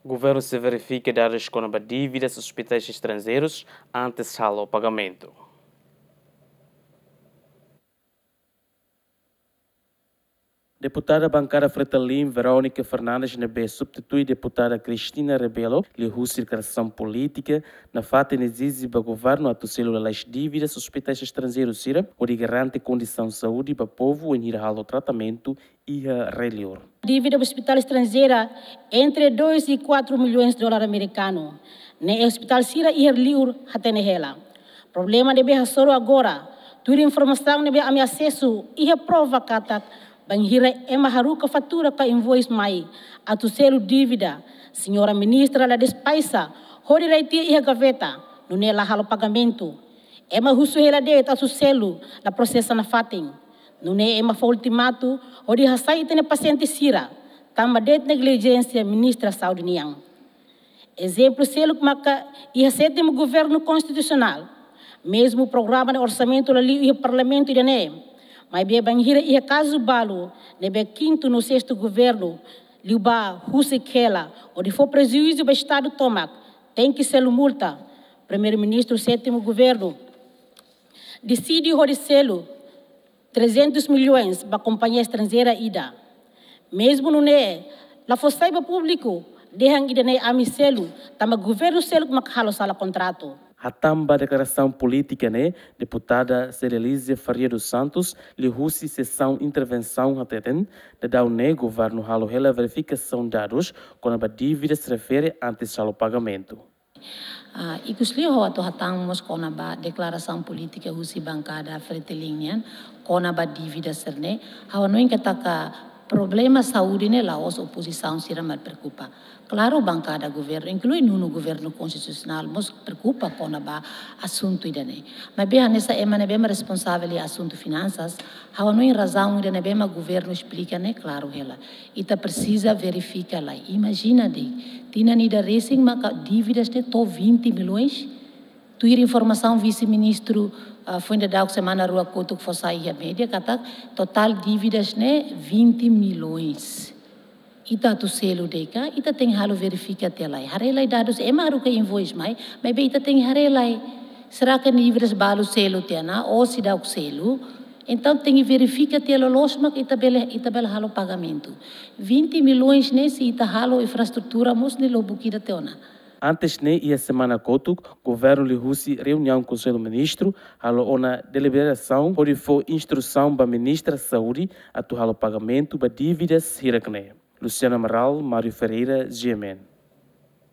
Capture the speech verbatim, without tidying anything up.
O governo se verifica dados com dívidas dos hospitais estrangeiros antes do pagamento. Deputada bancária Fretalim, Verônica Fernandes, nebe substitui deputada Cristina Rebelo, lhe circulação política, na fata exige o governo a tucelo as dívidas dos hospitais estrangeiros, sira, o de garante condição de saúde para o povo em ir ao tratamento e a relior. Dívida do hospital estrangeira entre dois e quatro milhões de dólares americanos. No hospital sira e relior até nela. Problema de be soro agora. Tudo informação nebe a acesso e a prova kata banhira é maharuca fatura com invoice mai a tu selo dívida senhora ministra da despesa hori reiti e a gaveta no nela halo pagamento é ma husu hela de a tu selo na processa na fatin no ne é ma ultimato hori hasai tene paciente sira tamba det negligência ministra saúde niang exemplo selo que maca e a sétimo governo constitucional mesmo o programa de orçamento ali e o parlamento de ne mas bem banhira e caso balo nebe quinto no sexto governo liuba husekela ou de for prejuízo do estado tomac tem que ser multa primeiro-ministro sétimo governo decide o selo trezentos milhões para a companhia estrangeira ida mesmo no ne la fossaiba público dehang ida ne amiselo tama governo selo que makhalo sala contrato. A tamba declaração política, né? Deputada Cerelise Faria dos Santos, lhe russi sessão intervenção até ten, de dar o né, governo halo hela verificação dados quando a dívida se refere antes ao pagamento. Ah, ikusliho ato hatangmos kona ba declaração política russi bancada fretelinha kona ba dívida serne, hawa noin kataka problema saúde ne laos oposição sira mal preocupa. Claro, bancada governo, inclui no governo constitucional, mas preocupa com o assunto idane. Mas bem nessa é mas bem responsável do assunto finanças, há não razão idane bem o governo explica né, claro ela. E tá precisa verificar lá. Imagina de, tinha nida racing mas dívidas de to vinte milhões. Tu ir informação vice-ministro uh, foi da semana rua Couto que foi sair a média, kata total dívidas né vinte milhões. Ita tu selo deka, ita tem halo verifica até lá. Harelai dados é maru que invoice mai, mas bem ita tem harelai. Será que níveis balo selo tiana ou se dá o selo? Então tem que verificar até lá los mas ita bela ita bela halo pagamento. vinte milhões nesse ita halo infraestrutura mos ne lobo kida teona. Antes ne ia semana coto, governo lhe russi reunião com o conselho ministro, halo ona deliberação, onde foi instrução para ministra saúde a tu halo pagamento para dívidas hirakne. Luciana Amaral, Mário Ferreira, G M N.